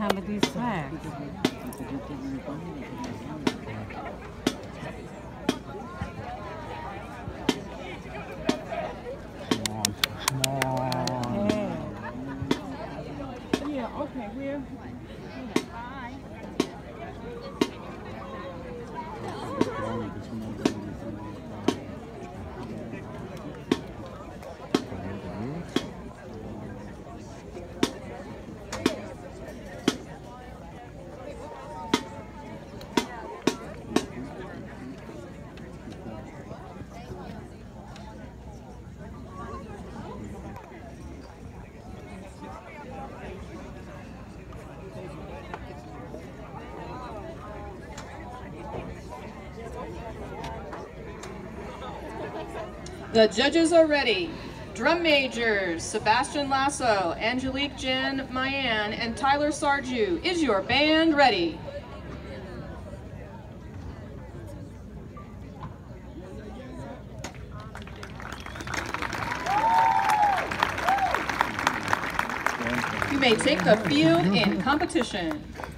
some of these flags. Come on. Yeah, okay, we're... The judges are ready. Drum majors, Sebastian Lasso, Angelique Jen Mayan, and Tyler Sarju. Is your band ready? You may take the field in competition.